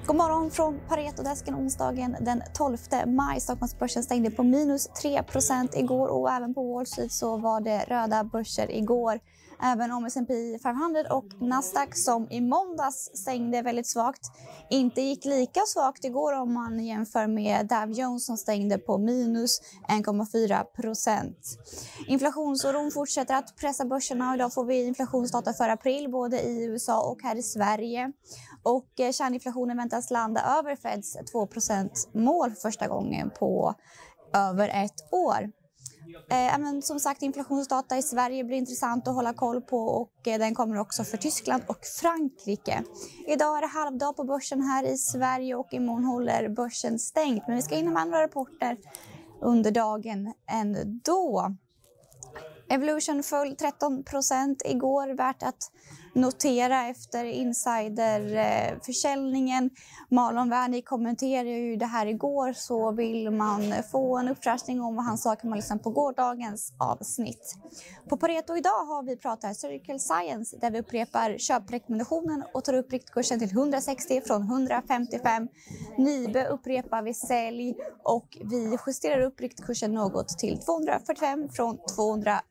God morgon från Paretodesken onsdagen den 12 maj. Stockholmsbörsen stängde på minus 3% igår och även på Wall Street så var det röda börser igår. Även om S&P 500 och Nasdaq som i måndags stängde väldigt svagt inte gick lika svagt igår om man jämför med Dow Jones som stängde på minus 1,4%. Inflationsoron fortsätter att pressa börserna och idag får vi inflationsdata för april både i USA och här i Sverige. Och kärninflationen väntas landa över Feds 2%-mål för första gången på över ett år. Men som sagt, inflationsdata i Sverige blir intressant att hålla koll på och den kommer också för Tyskland och Frankrike. Idag är det halvdag på börsen här i Sverige och imorgon håller börsen stängt. Men vi ska in med andra rapporter under dagen ändå. Evolution föll 13% igår, värt att notera efter insiderförsäljningen. Marlon Wernick kommenterade ju det här igår, så vill man få en uppfräschning om vad han sa kan man lyssna på gårdagens avsnitt. På Pareto idag har vi pratat Circle Science där vi upprepar köprekommendationen och tar upp riktkursen till 160 från 155. Nibe upprepar vi sälj och vi justerar upp riktkursen något till 245 från 235.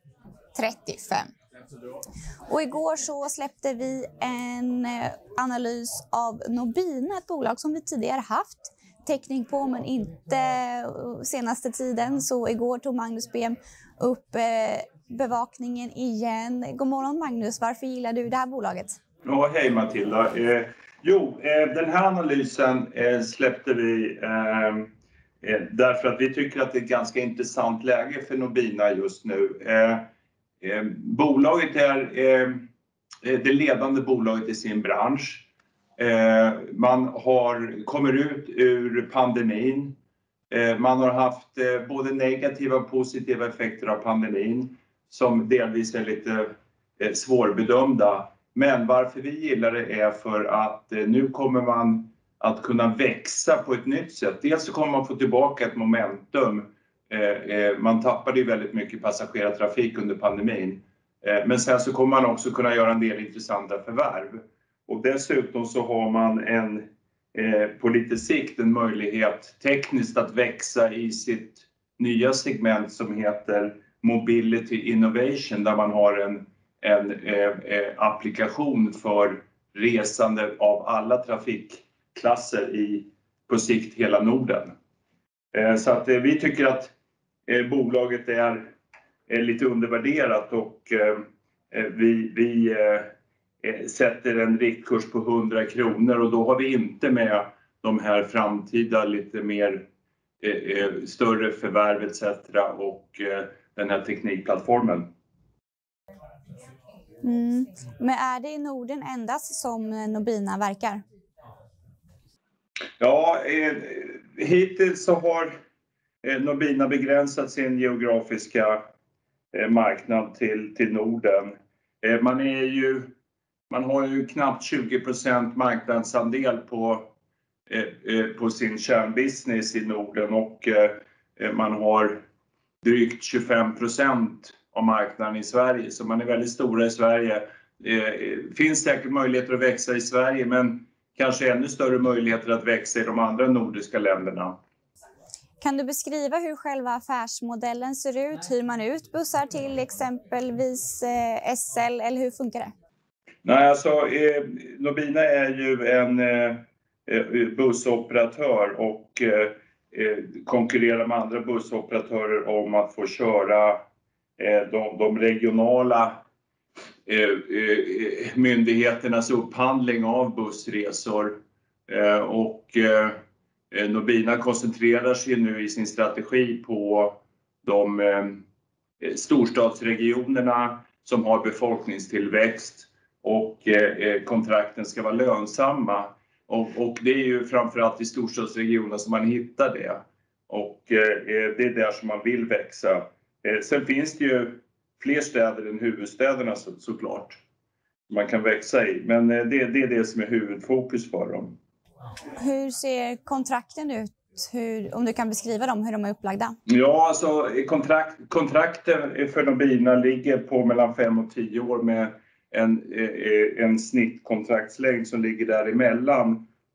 Och igår så släppte vi en analys av Nobina, ett bolag som vi tidigare haft täckning på men inte senaste tiden. Så igår tog Magnus BM upp bevakningen igen. God morgon Magnus, varför gillar du det här bolaget? Ja, hej Matilda. Den här analysen släppte vi därför att vi tycker att det är ett ganska intressant läge för Nobina just nu. Bolaget är det ledande bolaget i sin bransch. Man kommer ut ur pandemin. Man har haft både negativa och positiva effekter av pandemin som delvis är lite svårbedömda. Men varför vi gillar det är för att nu kommer man att kunna växa på ett nytt sätt. Dels så kommer man få tillbaka ett momentum. Man tappade ju väldigt mycket passagerartrafik under pandemin. Men sen så kommer man också kunna göra en del intressanta förvärv. Och dessutom så har man på lite sikt en möjlighet tekniskt att växa i sitt nya segment som heter Mobility Innovation. Där man har en applikation för resande av alla trafikklasser i på sikt hela Norden. Så att vi tycker att bolaget är lite undervärderat och vi sätter en riktkurs på 100 kronor och då har vi inte med de här framtida lite mer större förvärv etc. och den här teknikplattformen. Men är det i Norden endast som Nobina verkar? Ja, hittills så har Nobina begränsat sin geografiska marknad till Norden. Man har ju knappt 20% marknadsandel på sin kärnbusiness i Norden och man har drygt 25% av marknaden i Sverige. Så man är väldigt stora i Sverige. Finns säkert möjligheter att växa i Sverige men kanske ännu större möjligheter att växa i de andra nordiska länderna. Kan du beskriva hur själva affärsmodellen ser ut? Hyr man ut bussar till exempelvis SL eller hur funkar det? Nej, alltså Nobina är ju en bussoperatör och konkurrerar med andra bussoperatörer om att få köra de regionala myndigheternas upphandling av bussresor. Och Nobina koncentrerar sig nu i sin strategi på de storstadsregionerna som har befolkningstillväxt och kontrakten ska vara lönsamma. Och det är ju framförallt i storstadsregionerna som man hittar det. Och det är där som man vill växa. Sen finns det ju fler städer än huvudstäderna såklart man kan växa i. Men det är det som är huvudfokus för dem. Hur ser kontrakten ut? Om du kan beskriva dem, hur de är upplagda? Ja, alltså kontrakten för Nobina ligger på mellan 5 och 10 år med en snittkontraktslängd som ligger däremellan.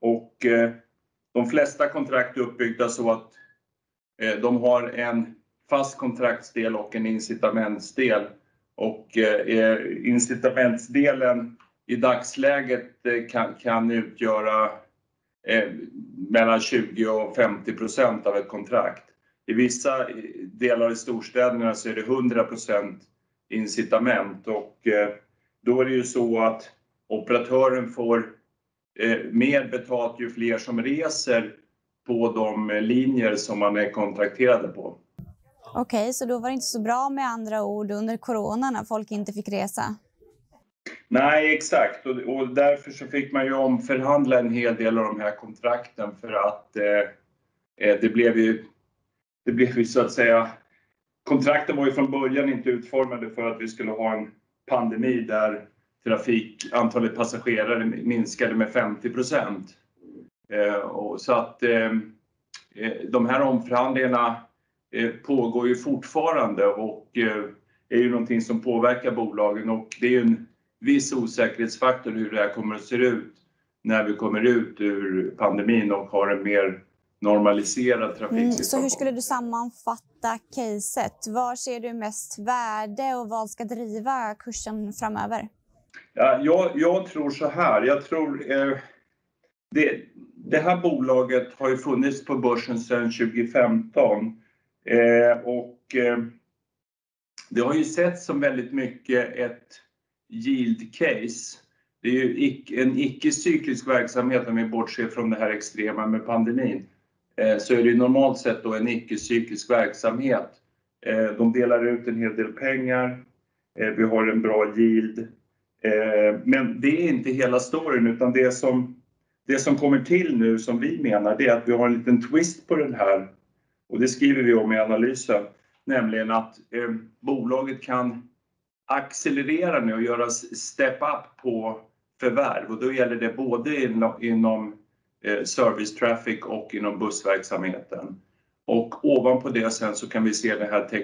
Och de flesta kontrakt är uppbyggda så att de har en fast kontraktsdel och en incitamentsdel. Och incitamentsdelen i dagsläget kan utgöra mellan 20 och 50% av ett kontrakt. I vissa delar i storstäderna så är det 100% incitament, och då är det ju så att operatören får mer betalt ju fler som reser på de linjer som man är kontrakterade på. Okej, så då var det inte så bra med andra ord under corona när folk inte fick resa? Nej, exakt. Och därför så fick man ju omförhandla en hel del av de här kontrakten, för att det blev ju så att säga, kontrakten var ju från början inte utformade för att vi skulle ha en pandemi där antalet passagerare minskade med 50%. Så att de här omförhandlingarna pågår ju fortfarande och är ju någonting som påverkar bolagen, och det är ju en viss osäkerhetsfaktor hur det här kommer att se ut när vi kommer ut ur pandemin och har en mer normaliserad trafiksituation. Så hur skulle du sammanfatta caset? Var ser du mest värde och vad ska driva kursen framöver? Ja, jag tror så här. Jag tror det här bolaget har ju funnits på börsen sedan 2015 och det har ju sett som väldigt mycket ett yield case. Det är ju en icke-cyklisk verksamhet, om vi bortser från det här extrema med pandemin. Så är det normalt sett då en icke-cyklisk verksamhet. De delar ut en hel del pengar, vi har en bra yield. Men det är inte hela storyn, utan det som kommer till nu som vi menar, det är att vi har en liten twist på den här. Och det skriver vi om i analysen. Nämligen att bolaget kan accelerera nu och göra step up på förvärv. Och då gäller det både inom service traffic och inom bussverksamheten. Och ovanpå det sen så kan vi se den här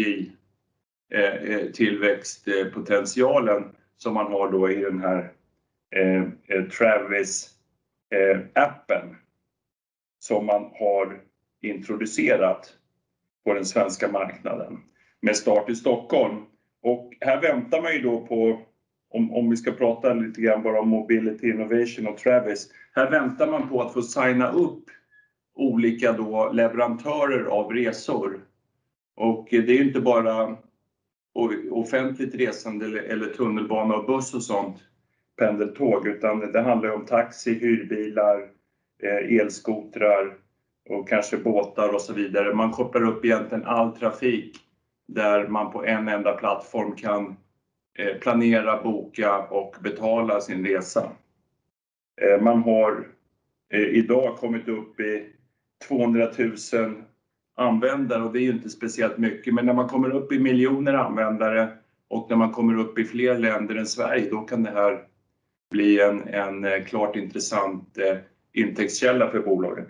tillväxtpotentialen som man har då i den här Travis appen som man har introducerat på den svenska marknaden med start i Stockholm. Och här väntar man ju då på, om vi ska prata lite grann bara om Mobility Innovation och Travis, här väntar man på att få signa upp olika då leverantörer av resor. Och det är ju inte bara offentligt resande eller tunnelbana och buss och sånt, pendeltåg, utan det handlar om taxi, hyrbilar, elskotrar och kanske båtar och så vidare. Man kopplar upp egentligen all trafik där man på en enda plattform kan planera, boka och betala sin resa. Man har idag kommit upp i 200 000 användare, och det är ju inte speciellt mycket, men när man kommer upp i miljoner användare och när man kommer upp i fler länder än Sverige, då kan det här bli en klart intressant intäktskälla för bolaget.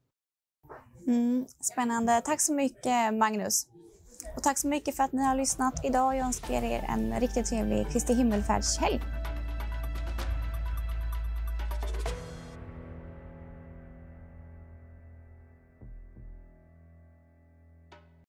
Spännande. Tack så mycket, Magnus. Och tack så mycket för att ni har lyssnat idag. Jag önskar er en riktigt trevlig Kristi himmelfärdshelg.